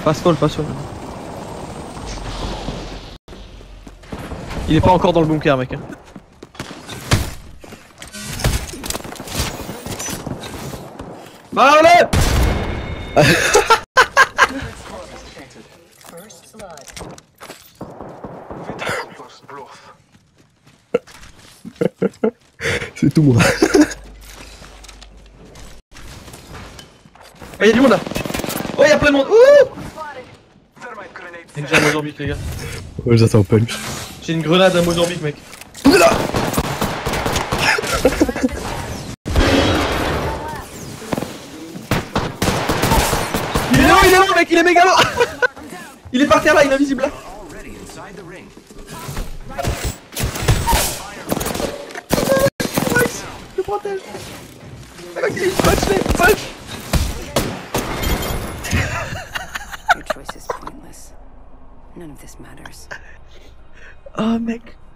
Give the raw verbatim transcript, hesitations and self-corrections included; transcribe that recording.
Fast fall, fast fall. Il est pas encore dans le bunker, mec. Bah allez. C'est tout moi. Oh, y'a du monde là. Oh, y'a plein de monde. Ouh. J'ai un Mozambique, les gars. Ouais, j'attends punch. J'ai une grenade à Mozambique, mec. Là. Il est là, il est là, mec, il est méga loin. Il est par terre là, il est invisible là. Max, je le protège. Max, il punch les, punch. Your choice is pointless. None of this matters. Oh mec.